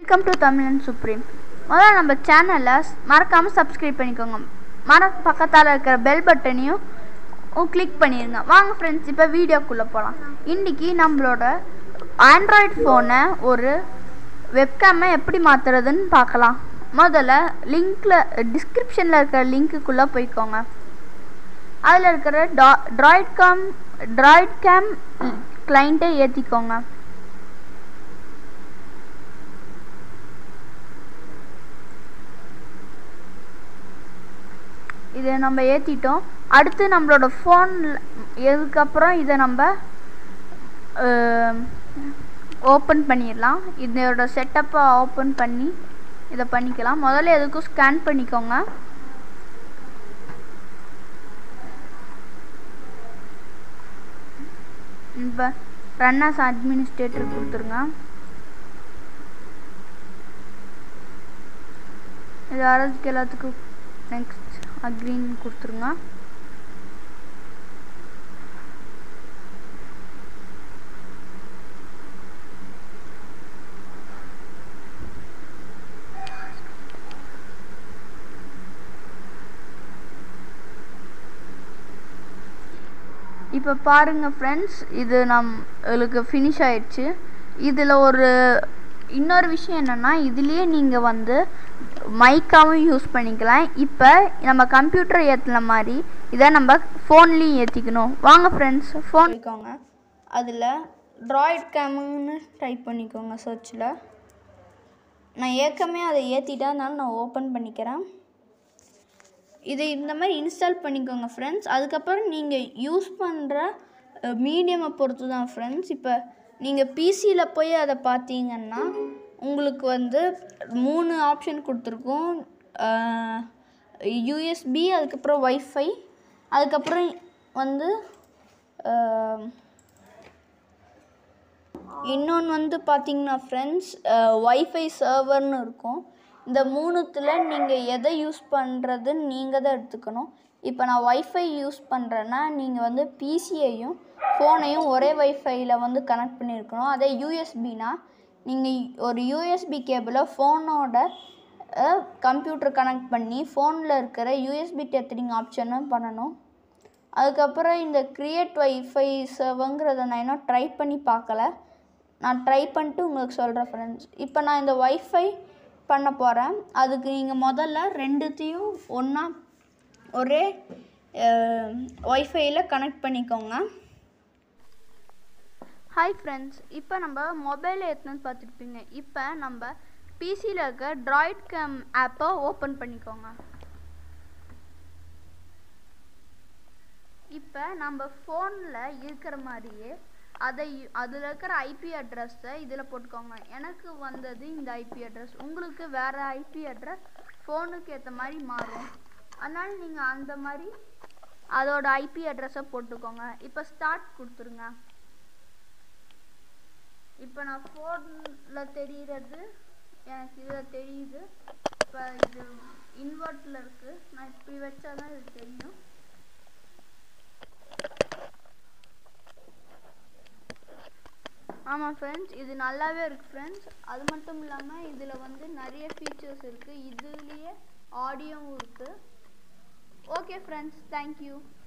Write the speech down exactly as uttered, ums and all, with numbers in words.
Welcome to தமிழன் supreme. முதல்ல நம்ம சேனலை மறக்காமல் சப்ஸ்கிரைப் பண்ணிக்கோங்க. மற பக்கத்தால் இருக்கிற பெல் பட்டனையும் கிளிக் பண்ணிடுங்க. வாங்க ஃப்ரெண்ட்ஸ், இப்போ வீடியோக்குள்ளே போகலாம். இன்றைக்கி நம்மளோட ஆண்ட்ராய்ட் ஃபோனை ஒரு வெப்கேமை எப்படி மாற்றுறதுன்னு பார்க்கலாம். முதல்ல லிங்க்கில் டிஸ்கிரிப்ஷனில் இருக்கிற லிங்க்குள்ளே போய்க்கோங்க. அதில் இருக்கிற டா ட்ராய்ட் காம் ட்ராய்ட் கேம் கிளைண்ட்டை ஏற்றிக்கோங்க. இதை நம்ம ஏற்றிட்டோம். அடுத்து நம்மளோட ஃபோன் இதுக்கப்புறம் இதை நம்ம ஓப்பன் பண்ணிடலாம். இதோட செட்டப்பை ஓப்பன் பண்ணி இதை பண்ணிக்கலாம். முதல்ல எதுக்கும் ஸ்கேன் பண்ணிக்கோங்க. இப்போ ரன் ஆஸ் அட்மினிஸ்ட்ரேட்டர் கொடுத்துருங்க. இது வரதுக்கு எல்லாத்துக்கும் நெக்ஸ்ட் அக்ரீன் கொடுத்துருங்க. இப்போ பாருங்கள் ஃப்ரெண்ட்ஸ், இது நம்மளுக்கு ஃபினிஷ் ஆயிடுச்சு. இதில் ஒரு இன்னொரு விஷயம் என்னென்னா, இதுலேயே நீங்கள் வந்து மைக்காவும் யூஸ் பண்ணிக்கலாம். இப்போ நம்ம கம்ப்யூட்டர் ஏற்றுன மாதிரி இதை நம்ம ஃபோன்லேயும் ஏற்றிக்கணும். வாங்க ஃப்ரெண்ட்ஸ், ஃபோன் பண்ணிக்கோங்க. அதில் ட்ராய்ட் கேமுன்னு டைப் பண்ணிக்கோங்க சர்ச்சில். நான் ஏற்கனவே அதை ஏற்றிட்டா, அதனால நான் ஓப்பன் பண்ணிக்கிறேன். இது இந்த மாதிரி இன்ஸ்டால் பண்ணிக்கோங்க ஃப்ரெண்ட்ஸ். அதுக்கப்புறம் நீங்கள் யூஸ் பண்ணுற மீடியமை பொறுத்து தான் ஃப்ரெண்ட்ஸ். இப்போ நீங்கள் பிசியில் போய் அதை பார்த்தீங்கன்னா உங்களுக்கு வந்து மூணு ஆப்ஷன் கொடுத்துருக்கோம். யூஎஸ்பி, அதுக்கப்புறம் வைஃபை, அதுக்கப்புறம் வந்து இன்னொன்று வந்து பார்த்தீங்கன்னா ஃப்ரெண்ட்ஸ் வைஃபை சர்வர்னு இருக்கும். இந்த மூணுத்தில் நீங்கள் எதை யூஸ் பண்ணுறதுன்னு நீங்கள் தான் எடுத்துக்கணும். இப்போ நான் வைஃபை யூஸ் பண்ணுறேன்னா நீங்கள் வந்து பிசியையும் ஃபோனையும் ஒரே வைஃபையில் வந்து கனெக்ட் பண்ணியிருக்கணும். அதே யூஎஸ்பினா நீங்கள் ஒரு யூஎஸ்பி கேபிளை ஃபோனோட கம்ப்யூட்டர் கனெக்ட் பண்ணி ஃபோனில் இருக்கிற யூஎஸ்பி டெத்தரிங் ஆப்ஷனும் பண்ணணும். அதுக்கப்புறம் இந்த க்ரியேட் வைஃபை சர்வங்கிறத நான் இன்னும் ட்ரை பண்ணி பார்க்கல. நான் ட்ரை பண்ணிட்டு உங்களுக்கு சொல்கிறேன் ஃப்ரெண்ட்ஸ். இப்போ நான் இந்த வைஃபை பண்ண போகிறேன். அதுக்கு நீங்கள் முதல்ல ரெண்டுத்தையும் ஒன்றா ஒரே வைஃபையில் கனெக்ட் பண்ணிக்கோங்க. ஹாய் ஃப்ரெண்ட்ஸ், இப்போ நம்ம மொபைலில் ஏற்றுனது பார்த்துருப்பீங்க. இப்போ நம்ம பிசியில் இருக்க ட்ராய்ட் கேம் ஆப்பை ஓப்பன் பண்ணிக்கோங்க. இப்போ நம்ம ஃபோனில் இருக்கிற மாதிரியே அதை அதில் இருக்கிற ஐபி அட்ரஸை இதில் போட்டுக்கோங்க. எனக்கு வந்தது இந்த ஐபி அட்ரஸ். உங்களுக்கு வேறு ஐபி அட்ரஸ் ஃபோனுக்கு ஏற்ற மாதிரி மாறும். அதனால் நீங்கள் அந்த மாதிரி அதோட ஐபி அட்ரஸை போட்டுக்கோங்க. இப்போ ஸ்டார்ட் கொடுத்துருங்க. இப்போ நான் ஃபோனில் தெரிகிறது எனக்கு இதில் தெரியுது. இப்போ இது இன்வெர்ட்டில் இருக்குது. நான் இப்படி வச்சா தான் இது தெரியும். ஆமாம் ஃப்ரெண்ட்ஸ், இது நல்லாவே இருக்குது ஃப்ரெண்ட்ஸ். அது மட்டும் இல்லாமல் இதில் வந்து நிறைய ஃபீச்சர்ஸ் இருக்குது. இதுலேயே ஆடியோவும் இருக்குது. Okay friends, thank you.